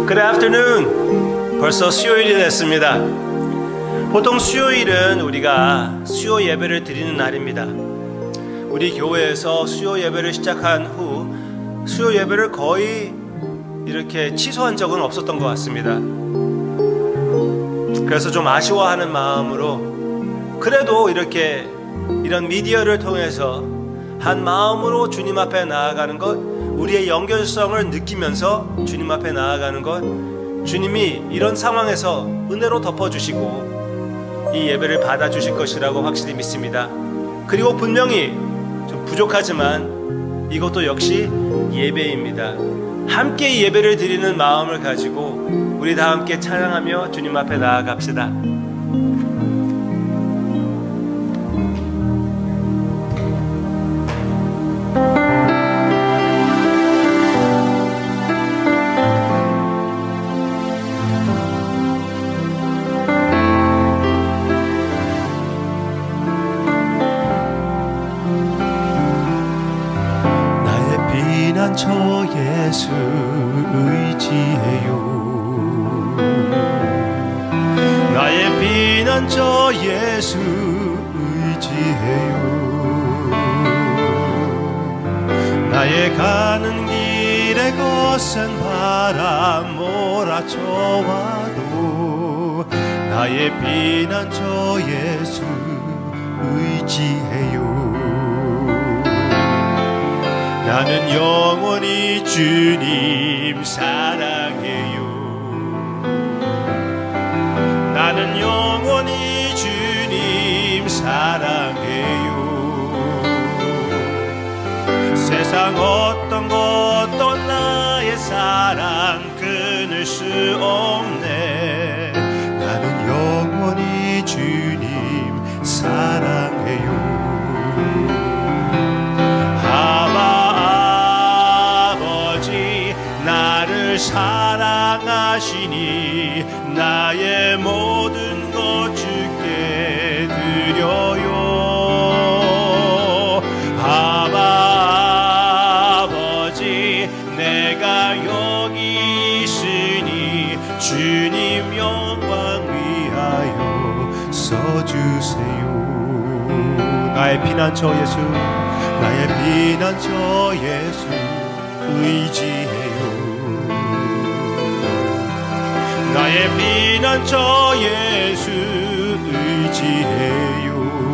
Good afternoon. 벌써 수요일이 됐습니다. 보통 수요일은 우리가 수요 예배를 드리는 날입니다. 우리 교회에서 수요 예배를 시작한 후 수요 예배를 거의 이렇게 취소한 적은 없었던 것 같습니다. 그래서 좀 아쉬워하는 마음으로 그래도 이런 미디어를 통해서 한 마음으로 주님 앞에 나아가는 것, 우리의 연결성을 느끼면서 주님 앞에 나아가는 것, 주님이 이런 상황에서 은혜로 덮어주시고 이 예배를 받아주실 것이라고 확실히 믿습니다. 그리고 분명히 좀 부족하지만 이것도 역시 예배입니다. 함께 이 예배를 드리는 마음을 가지고 우리 다 함께 찬양하며 주님 앞에 나아갑시다. 저 예수 의지해요. 나의 피난처 예수 의지해요. 나의 가는 길에 거센 바람 몰아쳐와도 나의 피난처 예수 의지해요. 나는 영원히 주님 사랑해요. 나는 영원히 주님 사랑해요. 세상 어떤 것도 나의 사랑 끊을 수 없네. 나는 영원히 주님 사랑해요. 사랑하시니 나의 모든 것 주께 드려요. 아버지 내가 여기 있으니 주님 영광 위하여 써주세요. 나의 피난처 예수, 나의 피난처 예수 의지해요. 나의 피난처 예수 의지해요.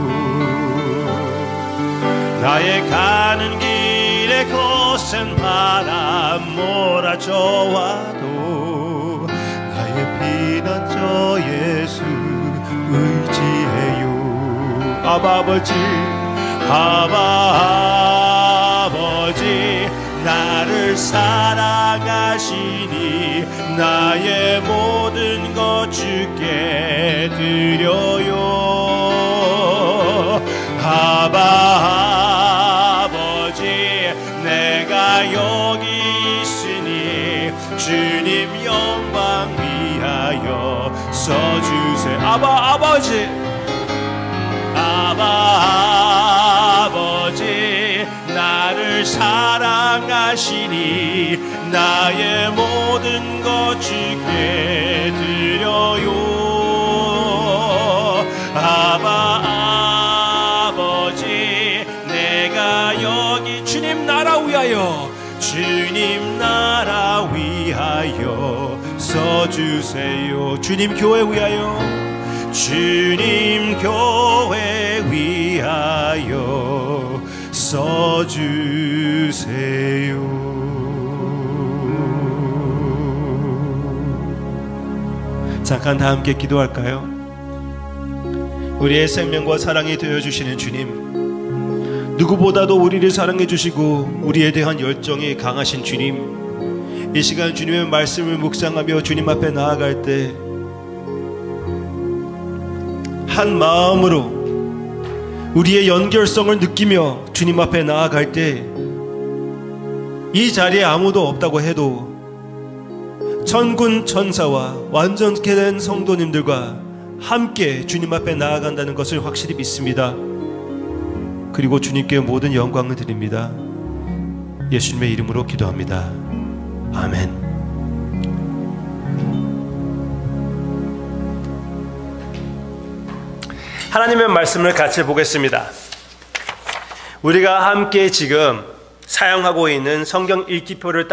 나의 가는 길에 거센 바람 몰아쳐와도 나의 피난처 예수 의지해요. 아버지 나를 사랑하시니 나의 모든 것 주께 드려요. 아버지 내가 여기 있으니 주님 영광 위하여 써주세요. 아버지 나를 사랑하시니 나의 모든 것 주께 드려요. 아버지 내가 여기 주님 나라 위하여 써주세요. 주님 교회 위하여 써주세요. 잠깐 다 함께 기도할까요? 우리의 생명과 사랑이 되어주시는 주님, 누구보다도 우리를 사랑해 주시고 우리에 대한 열정이 강하신 주님, 이 시간 주님의 말씀을 묵상하며 주님 앞에 나아갈 때 한 마음으로 우리의 연결성을 느끼며 주님 앞에 나아갈 때 이 자리에 아무도 없다고 해도 천군 천사와 완전케 된 성도님들과 함께 주님 앞에 나아간다는 것을 확실히 믿습니다. 그리고 주님께 모든 영광을 드립니다. 예수님의 이름으로 기도합니다. 아멘. 하나님의 말씀을 같이 보겠습니다. 우리가 함께 지금 사용하고 있는 성경 읽기표를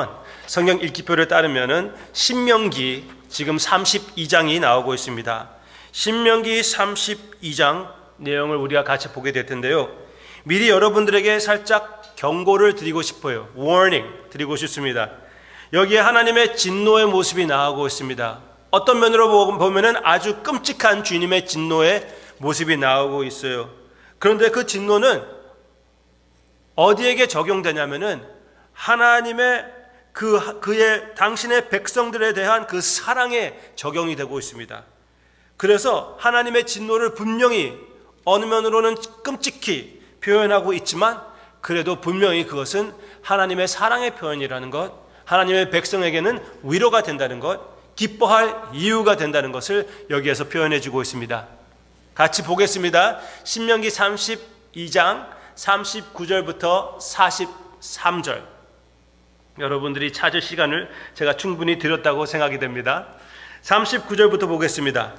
따르면은 신명기 지금 32장이 나오고 있습니다. 신명기 32장 내용을 우리가 같이 보게 될 텐데요. 미리 여러분들에게 살짝 경고를 드리고 싶어요. warning 드리고 싶습니다. 여기에 하나님의 진노의 모습이 나오고 있습니다. 어떤 면으로 보면은 아주 끔찍한 주님의 진노의 모습이 나오고 있어요. 그런데 그 진노는 어디에게 적용되냐면은 하나님의 당신의 백성들에 대한 그 사랑에 적용이 되고 있습니다. 그래서 하나님의 진노를 분명히 어느 면으로는 끔찍히 표현하고 있지만 그래도 분명히 그것은 하나님의 사랑의 표현이라는 것, 하나님의 백성에게는 위로가 된다는 것, 기뻐할 이유가 된다는 것을 여기에서 표현해 주고 있습니다. 같이 보겠습니다. 신명기 32장 39절부터 43절. 여러분들이 찾을 시간을 제가 충분히 드렸다고 생각이 됩니다. 39절부터 보겠습니다.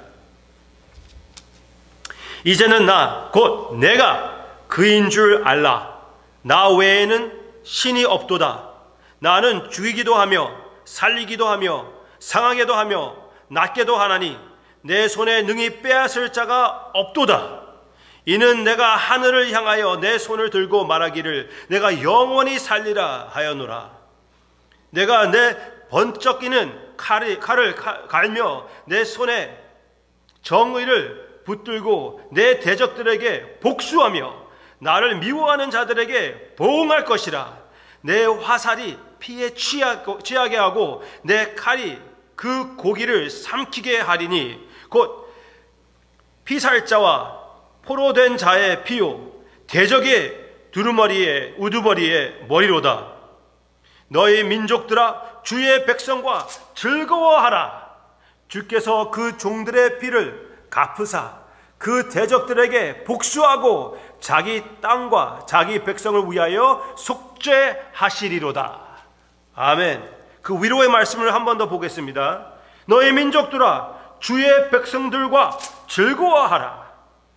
이제는 나 곧 내가 그인 줄 알라. 나 외에는 신이 없도다. 나는 죽이기도 하며 살리기도 하며 상하게도 하며 낫게도 하나니 내 손에 능히 빼앗을 자가 없도다. 이는 내가 하늘을 향하여 내 손을 들고 말하기를 내가 영원히 살리라 하였노라. 내가 내 번쩍이는 칼을 갈며 내 손에 정의를 붙들고 내 대적들에게 복수하며 나를 미워하는 자들에게 보응할 것이라. 내 화살이 피에 취하게 하고 내 칼이 그 고기를 삼키게 하리니 곧 피살자와 포로된 자의 피요 대적의 두루머리에 우두머리의 머리로다. 너희 민족들아 주의 백성과 즐거워하라. 주께서 그 종들의 피를 갚으사 그 대적들에게 복수하고 자기 땅과 자기 백성을 위하여 속죄하시리로다. 아멘. 그 위로의 말씀을 한 번 더 보겠습니다. 너희 민족들아 주의 백성들과 즐거워하라.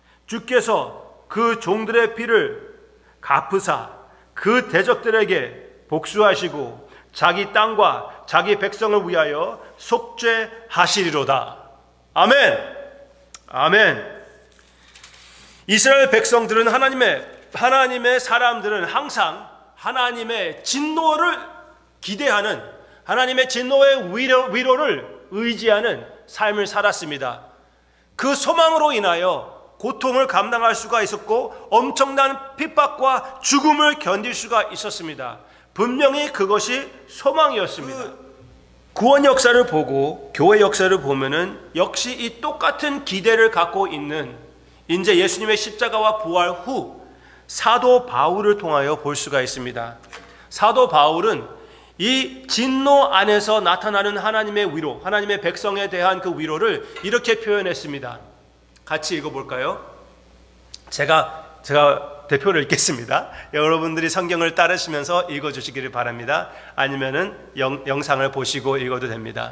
주께서 그 종들의 피를 갚으사 그 대적들에게 복수하시고 자기 땅과 자기 백성을 위하여 속죄하시리로다. 아멘. 아멘. 이스라엘 백성들은 하나님의 사람들은 항상 하나님의 진노를 기대하는, 하나님의 진노의 위로를 의지하는 삶을 살았습니다. 그 소망으로 인하여 고통을 감당할 수가 있었고 엄청난 핍박과 죽음을 견딜 수가 있었습니다. 분명히 그것이 소망이었습니다. 구원 역사를 보고 교회 역사를 보면은 역시 이 똑같은 기대를 갖고 있는, 이제 예수님의 십자가와 부활 후 사도 바울을 통하여 볼 수가 있습니다. 사도 바울은 이 진노 안에서 나타나는 하나님의 위로, 하나님의 백성에 대한 그 위로를 이렇게 표현했습니다. 같이 읽어볼까요? 제가 대표를 읽겠습니다. 여러분들이 성경을 따르시면서 읽어주시기를 바랍니다. 아니면은 영상을 보시고 읽어도 됩니다.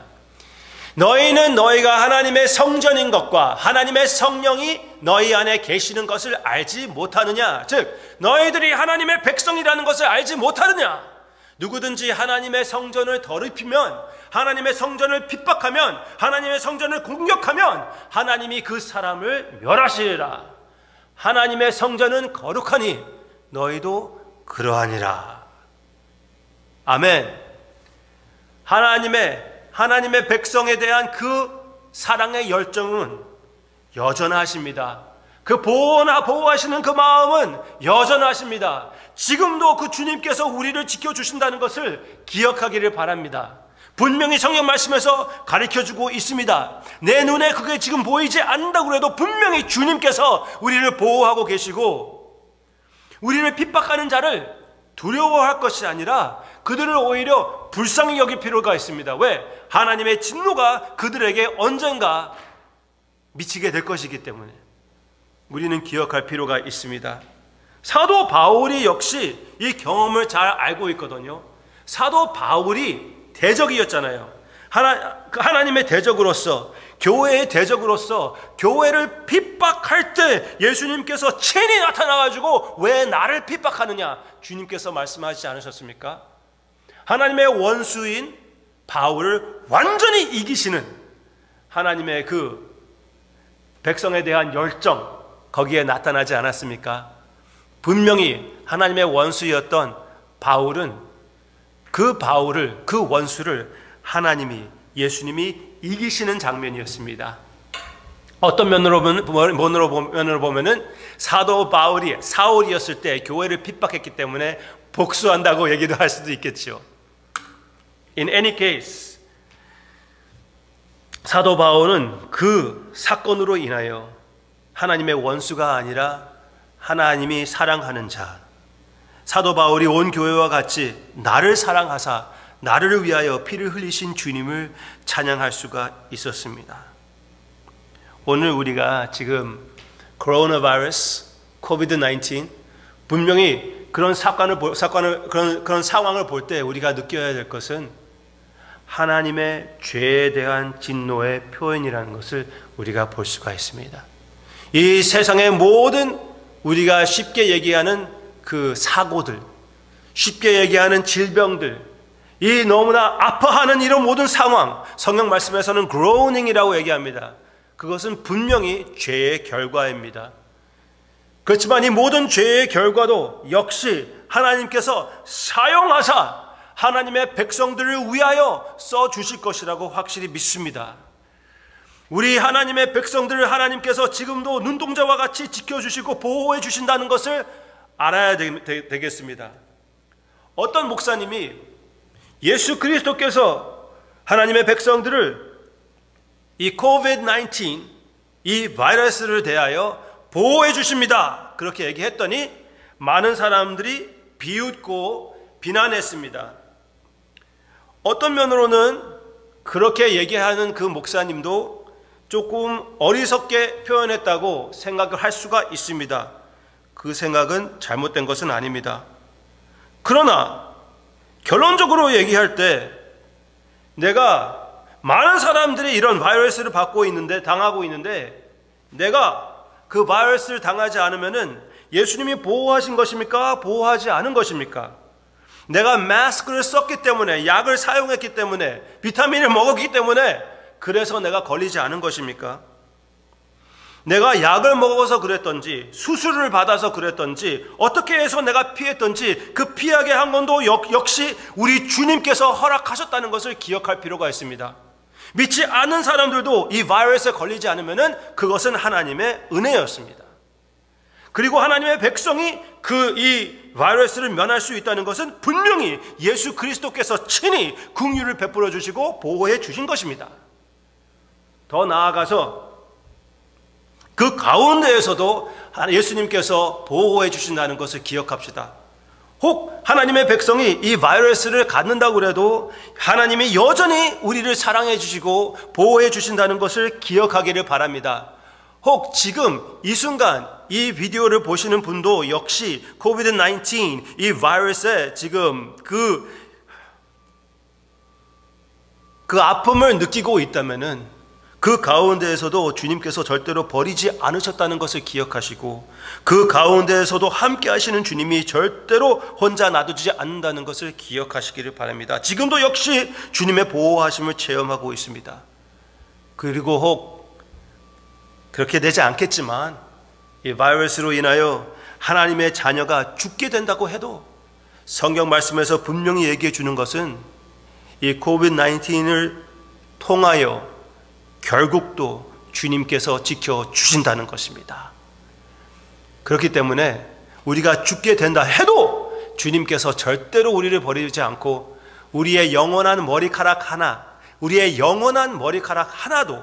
너희는 너희가 하나님의 성전인 것과 하나님의 성령이 너희 안에 계시는 것을 알지 못하느냐? 즉 너희들이 하나님의 백성이라는 것을 알지 못하느냐? 누구든지 하나님의 성전을 더럽히면, 하나님의 성전을 핍박하면, 하나님의 성전을 공격하면 하나님이 그 사람을 멸하시리라. 하나님의 성전은 거룩하니 너희도 그러하니라. 아멘. 하나님의 백성에 대한 그 사랑의 열정은 여전하십니다. 그 보호하시는 그 마음은 여전하십니다. 지금도 그 주님께서 우리를 지켜주신다는 것을 기억하기를 바랍니다. 분명히 성경 말씀에서 가르쳐주고 있습니다. 내 눈에 그게 지금 보이지 않는다고 해도 분명히 주님께서 우리를 보호하고 계시고, 우리를 핍박하는 자를 두려워할 것이 아니라 그들을 오히려 불쌍히 여길 필요가 있습니다. 왜? 하나님의 진노가 그들에게 언젠가 미치게 될 것이기 때문에 우리는 기억할 필요가 있습니다. 사도 바울이 역시 이 경험을 잘 알고 있거든요. 사도 바울이 대적이었잖아요. 하나님의 대적으로서 교회의 대적으로서 교회를 핍박할 때 예수님께서 친히 나타나가지고 왜 나를 핍박하느냐 주님께서 말씀하시지 않으셨습니까? 하나님의 원수인 바울을 완전히 이기시는 하나님의 그 백성에 대한 열정 거기에 나타나지 않았습니까? 분명히 하나님의 원수였던 바울은 그 원수를 하나님이 예수님이 이기시는 장면이었습니다. 어떤 면으로 보면은 사도 바울이 사울이었을 때 교회를 핍박했기 때문에 복수한다고 얘기도 할 수도 있겠죠. In any case, 사도 바울은 그 사건으로 인하여 하나님의 원수가 아니라 하나님이 사랑하는 자, 사도 바울이 온 교회와 같이 나를 사랑하사 나를 위하여 피를 흘리신 주님을 찬양할 수가 있었습니다. 오늘 우리가 지금 코로나 바이러스, 코비드-19 분명히 그런 그런 상황을 볼 때 우리가 느껴야 될 것은 하나님의 죄에 대한 진노의 표현이라는 것을 우리가 볼 수가 있습니다. 이 세상의 모든 우리가 쉽게 얘기하는 그 사고들, 쉽게 얘기하는 질병들, 이 너무나 아파하는 이런 모든 상황, 성경 말씀에서는 groaning이라고 얘기합니다. 그것은 분명히 죄의 결과입니다. 그렇지만 이 모든 죄의 결과도 역시 하나님께서 사용하사 하나님의 백성들을 위하여 써주실 것이라고 확실히 믿습니다. 우리 하나님의 백성들을 하나님께서 지금도 눈동자와 같이 지켜주시고 보호해 주신다는 것을 알아야 되겠습니다. 어떤 목사님이 예수 그리스도께서 하나님의 백성들을 이 코비드-19 이 바이러스를 대하여 보호해 주십니다. 그렇게 얘기했더니 많은 사람들이 비웃고 비난했습니다. 어떤 면으로는 그렇게 얘기하는 그 목사님도 조금 어리석게 표현했다고 생각을 할 수가 있습니다. 그 생각은 잘못된 것은 아닙니다. 그러나 결론적으로 얘기할 때 내가 많은 사람들이 이런 바이러스를 당하고 있는데 내가 그 바이러스를 당하지 않으면은 예수님이 보호하신 것입니까? 보호하지 않은 것입니까? 내가 마스크를 썼기 때문에, 약을 사용했기 때문에, 비타민을 먹었기 때문에 그래서 내가 걸리지 않은 것입니까? 내가 약을 먹어서 그랬던지 수술을 받아서 그랬던지 어떻게 해서 내가 피했던지 그 피하게 한 건도 역시 우리 주님께서 허락하셨다는 것을 기억할 필요가 있습니다. 믿지 않는 사람들도 이 바이러스에 걸리지 않으면 그것은 하나님의 은혜였습니다. 그리고 하나님의 백성이 이 바이러스를 면할 수 있다는 것은 분명히 예수 그리스도께서 친히 긍휼을 베풀어 주시고 보호해 주신 것입니다. 더 나아가서 그 가운데에서도 예수님께서 보호해 주신다는 것을 기억합시다. 혹 하나님의 백성이 이 바이러스를 갖는다고 해도 하나님이 여전히 우리를 사랑해 주시고 보호해 주신다는 것을 기억하기를 바랍니다. 혹 지금 이 순간 이 비디오를 보시는 분도 역시 코비드-19 이 바이러스에 지금 그 아픔을 느끼고 있다면은 그 가운데에서도 주님께서 절대로 버리지 않으셨다는 것을 기억하시고 그 가운데에서도 함께 하시는 주님이 절대로 혼자 놔두지 않는다는 것을 기억하시기를 바랍니다. 지금도 역시 주님의 보호하심을 체험하고 있습니다. 그리고 혹 그렇게 되지 않겠지만 이 바이러스로 인하여 하나님의 자녀가 죽게 된다고 해도 성경 말씀에서 분명히 얘기해 주는 것은 이 코비드-19을 통하여 결국도 주님께서 지켜주신다는 것입니다. 그렇기 때문에 우리가 죽게 된다 해도 주님께서 절대로 우리를 버리지 않고 우리의 영원한 머리카락 하나도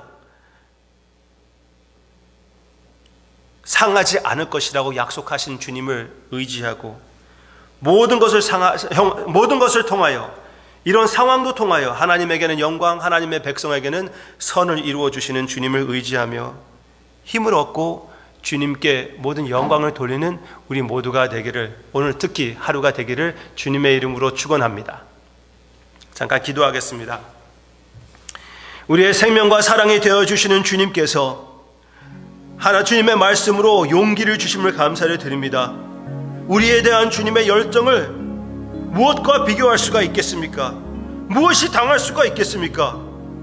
상하지 않을 것이라고 약속하신 주님을 의지하고 모든 것을 통하여 이런 상황도 통하여 하나님에게는 영광, 하나님의 백성에게는 선을 이루어 주시는 주님을 의지하며 힘을 얻고 주님께 모든 영광을 돌리는 우리 모두가 되기를, 오늘 특히 하루가 되기를 주님의 이름으로 축원합니다. 잠깐 기도하겠습니다. 우리의 생명과 사랑이 되어주시는 주님께서 주님의 말씀으로 용기를 주심을 감사를 드립니다. 우리에 대한 주님의 열정을 무엇과 비교할 수가 있겠습니까? 무엇이 당할 수가 있겠습니까?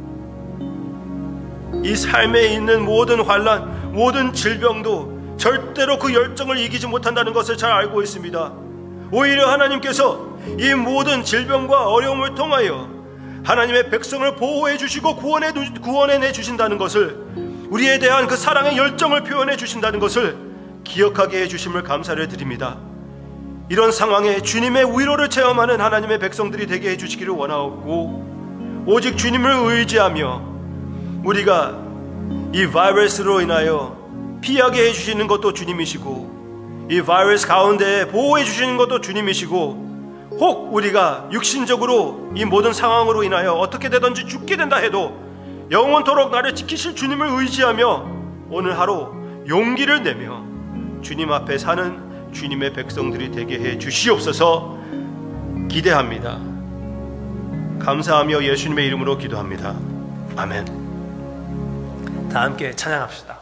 이 삶에 있는 모든 환난, 모든 질병도 절대로 그 열정을 이기지 못한다는 것을 잘 알고 있습니다. 오히려 하나님께서 이 모든 질병과 어려움을 통하여 하나님의 백성을 보호해 주시고 구원해 주신다는 것을, 우리에 대한 그 사랑의 열정을 표현해 주신다는 것을 기억하게 해 주심을 감사를 드립니다. 이런 상황에 주님의 위로를 체험하는 하나님의 백성들이 되게 해 주시기를 원하고, 오직 주님을 의지하며 우리가 이 바이러스로 인하여 피하게 해 주시는 것도 주님이시고, 이 바이러스 가운데 보호해 주시는 것도 주님이시고, 혹 우리가 육신적으로 이 모든 상황으로 인하여 어떻게 되든지 죽게 된다 해도 영원토록 나를 지키실 주님을 의지하며 오늘 하루 용기를 내며 주님 앞에 사는 주님의 백성들이 되게 해 주시옵소서 기대합니다. 감사하며 예수님의 이름으로 기도합니다. 아멘. 다 함께 찬양합시다.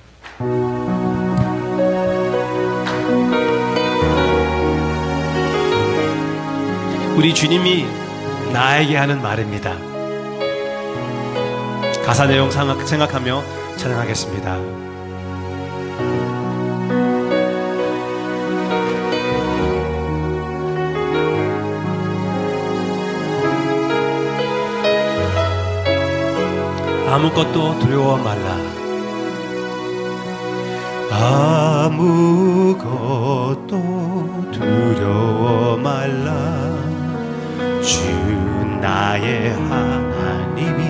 우리 주님이 나에게 하는 말입니다. 가사 내용 생각하며 찬양하겠습니다. 아무것도 두려워 말라. 아무것도 두려워 말라. 주 나의 하나님이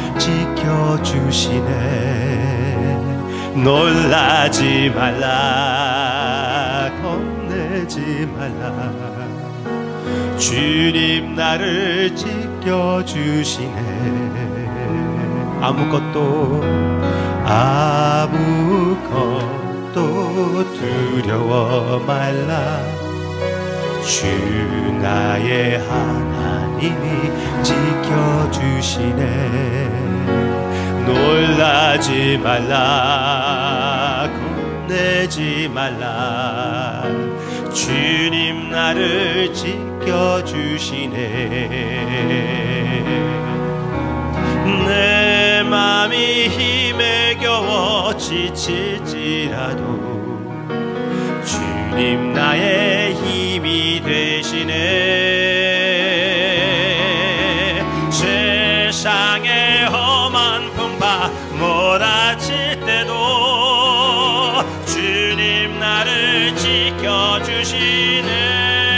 지켜주시네. 놀라지 말라, 겁내지 말라. 주님 나를 지켜주시네. 아무것도 두려워 말라. 주 나의 하나님이 지켜주시네. 놀라지 말라, 겁내지 말라. 주님 나를 지켜주시네. 내 맘이 힘에 겨워 지칠지라도 주님 나의 힘이 되시네. 세상의 험한 풍파 몰아칠 때도 주님 나를 지켜주시네.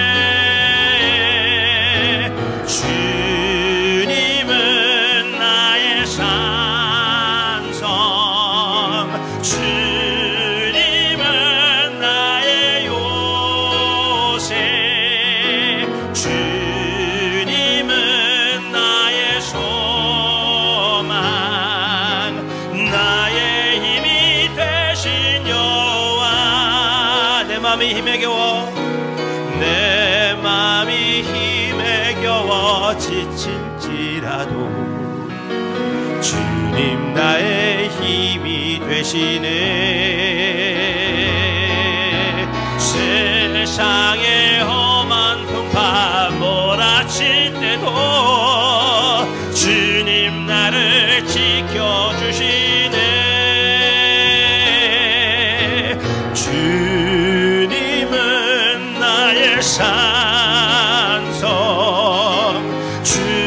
주님은 나의 산성, 주님은 나의 요새, 주님은 나의 소망, 나의 힘이 되신 여호와. 내 맘이 힘에 겨워, 내 맘이 힘에 겨워 지칠지라도 주님 나의 힘이 되시네. 세상의 험한 풍파 몰아칠 때도 주님 나를 지켜주시네. 주님은 나의 산성,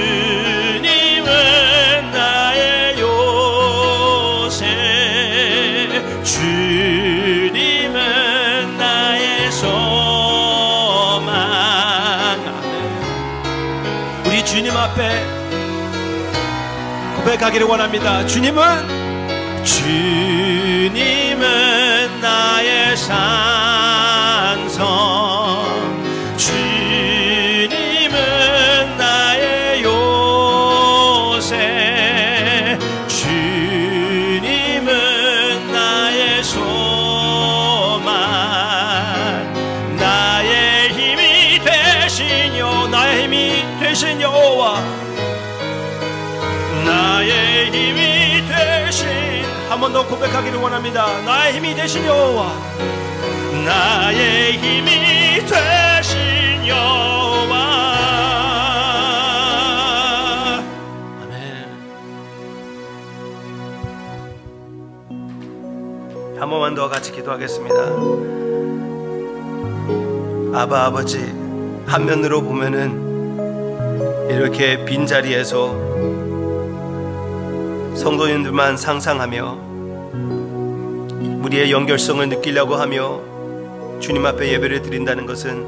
주님은 나의 요새, 주님은 나의 소망. 우리 주님 앞에 고백하기를 원합니다. 주님은 나의 산성, 주님은 나의 요새, 주님은 나의 소망, 나의 힘이 되신 여호와. 나의 힘이 되신 한 번 더 고백하기를 원합니다. 나의 힘이 되신 여호와, 나의 힘이 되신 여호와. 아멘. 한 번만 더 같이 기도하겠습니다. 아바 아버지, 한 면으로 보면은 이렇게 빈자리에서 성도님들만 상상하며 우리의 연결성을 느끼려고 하며 주님 앞에 예배를 드린다는 것은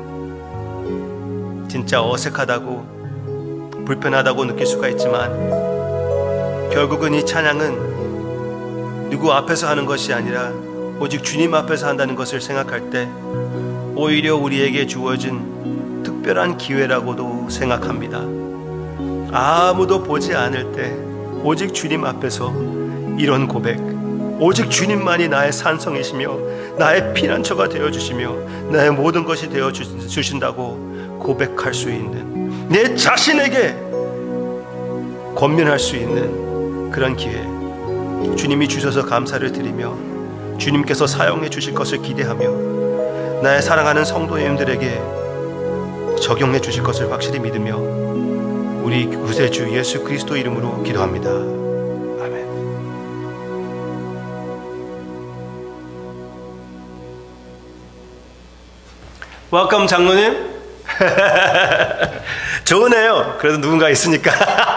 진짜 어색하다고 불편하다고 느낄 수가 있지만, 결국은 이 찬양은 누구 앞에서 하는 것이 아니라 오직 주님 앞에서 한다는 것을 생각할 때 오히려 우리에게 주어진 특별한 기회라고도 생각합니다. 아무도 보지 않을 때 오직 주님 앞에서 이런 고백, 오직 주님만이 나의 산성이시며 나의 피난처가 되어주시며 나의 모든 것이 되어주신다고 고백할 수 있는, 내 자신에게 권면할 수 있는 그런 기회, 주님이 주셔서 감사를 드리며 주님께서 사용해 주실 것을 기대하며 나의 사랑하는 성도님들에게 적용해 주실 것을 확실히 믿으며 우리 구세주 예수 그리스도 이름으로 기도합니다. 아멘. 웰컴 장로님. 좋으네요. 그래도 누군가 있으니까.